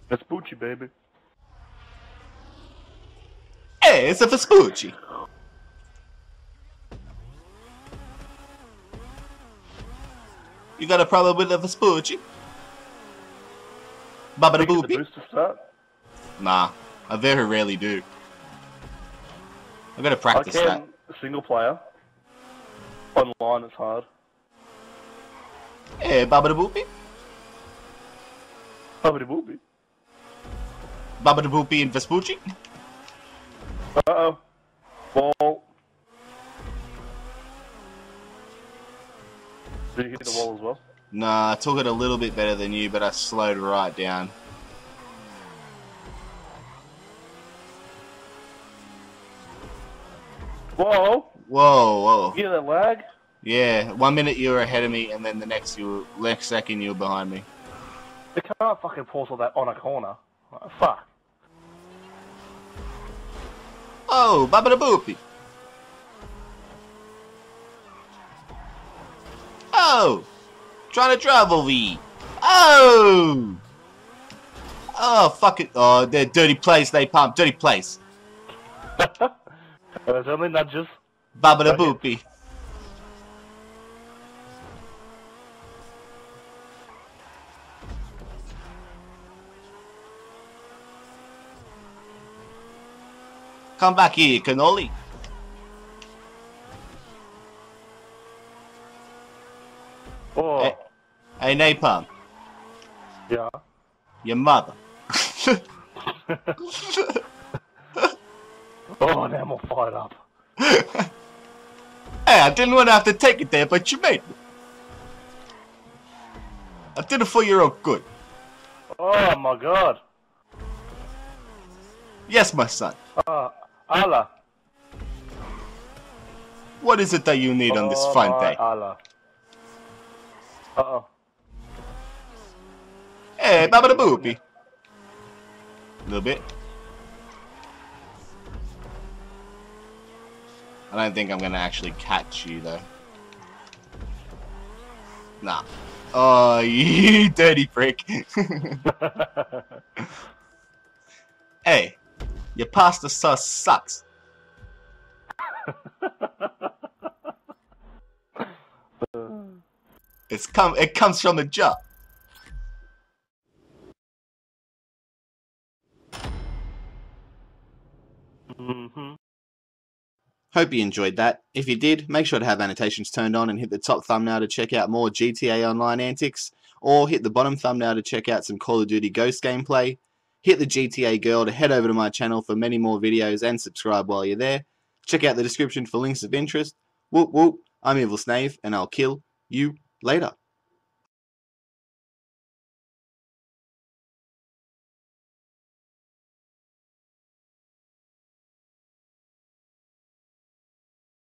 Vespucci, baby. Hey, it's a Vespucci. You got a problem with the Vespucci? Baba da Think it's a boopy? boost to start? Nah, I very rarely do. I gotta practice I that. can single player. Online it's hard. Hey, Baba da boopy? Probably will be. Baba da boopy and Vespucci? Uh-oh. Ball. Did you hit the wall as well? Nah, I took it a little bit better than you, but I slowed right down. Whoa! Whoa, whoa. You hear that lag? Yeah, 1 minute you were ahead of me, and then the next second you were behind me. They can't fucking pause all that on a corner. Fuck. Oh, Baba da boopy. Oh! Trying to drive over here. Oh! Oh, fuck it. Oh, they're dirty place, they pump. Dirty place. There's only nudges. Baba da boopy. Come back here, cannoli. Oh. Hey, Napalm. Yeah. Your mother. Oh, now I'm all fired up. Hey, I didn't want to have to take it there, but you made me. I did it for your own good. Oh my god. Yes, my son. Allah. What is it that you need on this fine day? Allah. Uh-oh. Hey, Baba da boopy. A little bit. I don't think I'm gonna actually catch you though. Nah. Oh, you dirty prick. Hey, your pasta sauce sucks. It comes from a jar. Hope you enjoyed that. If you did, make sure to have annotations turned on and hit the top thumbnail to check out more GTA Online antics, or hit the bottom thumbnail to check out some Call of Duty Ghost gameplay. Hit the GTA girl to head over to my channel for many more videos and subscribe while you're there. Check out the description for links of interest. Whoop whoop, I'm Evil Snave and I'll kill you later.